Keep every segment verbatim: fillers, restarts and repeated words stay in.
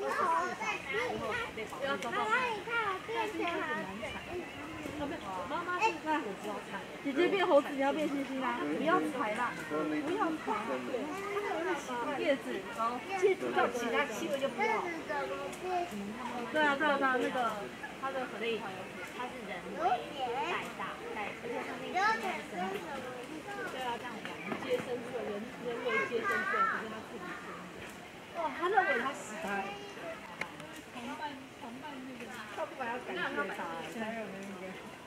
姐姐变猴子，你要变星星啦！不要踩啦，不要踩。叶子，然后叶子到其他气味就不好。对啊，对啊，对啊，那个它的很厉害，它是人带大带，而且它那个是生的。对啊，这样玩接生出来，人人为接生出来，不是它自己生的。哇，他认为他死了。同伴同伴那个，他不把他感谢他，现在有那个。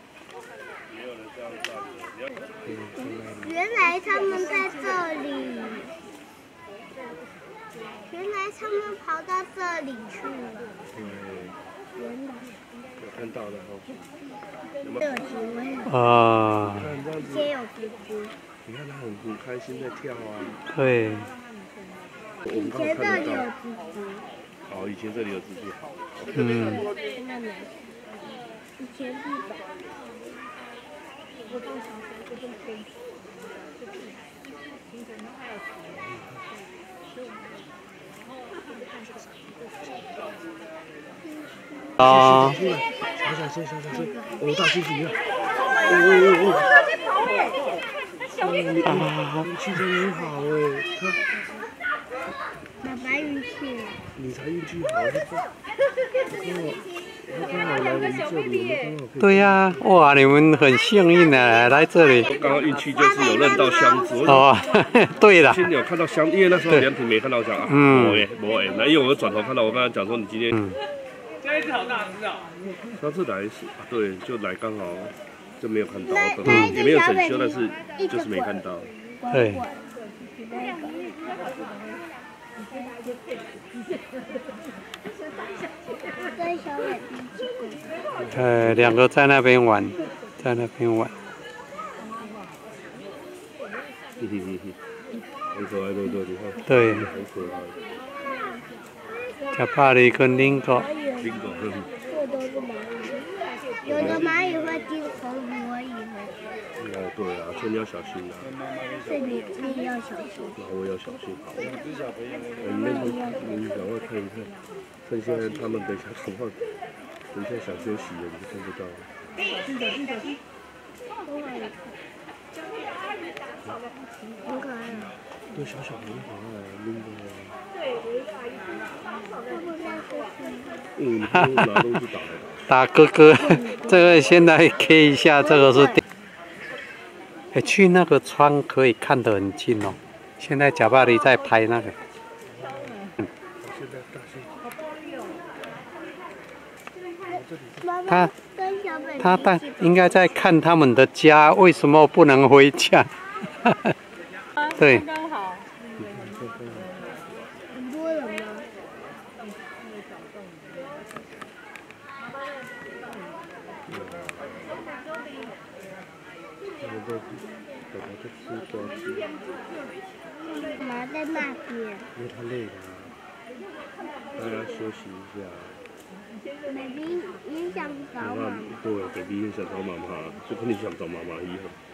原来他们在这里，原来他们跑到这里去了。 对， 原来有看到的哦。 有机会啊， 也有蜘蛛。 你看他很很开心在跳啊。 对。 以前这里有蜘蛛。 哦，以前这里有蜘蛛。 嗯。 以前地板。 啊！ 小小声，小小声，哦，大猩猩你看，哦哦哦，啊，运气真的很好哎， 他爸爸运气， 你才运气好，他刚好来我们这里，刚好可以。 对呀、啊，哇，你们很幸运的来这里。 刚刚运气就是有认到箱子。 哦，对了。 今天有看到箱，因为那时候凉亭没看到箱啊。嗯。没没哎，那因为我转头看到，我刚才讲说你今天。嗯。 这一只好大只啊！ 上次来是啊，对，就来刚好就没有看到，嗯，也没有整修，但是就是没看到。 对。呃，两个在那边玩，在那边玩。 嘿嘿嘿嘿，很可爱，对对，你看。 对。 很可爱。 加巴里跟林狗。 林狗，嗯。 这都是蚂蚁，有的蚂蚁会进红蚂蚁会。 哦，对啊，所以你要小心啊。 对，你你也要小心。 那我要小心，好。你们你赶快看一看，趁现在他们等一下恐怕，等一下想休息了，你就看不到。 很可爱啊。 对，小小很可爱，拎着啊。嗯，拿东西打的。 打哥哥，这个现在 K 一下，这个是。哎，去那个窗可以看得很近哦。现在贾巴里在拍那个。嗯。他他在应该在看他们的家，为什么不能回家？对。 刚好。 很多人吗？干嘛在那边？ 因为他累了，他要休息一下。 baby 也想找妈妈。 对 ，baby 也想找妈妈，就跟你想找妈妈一样。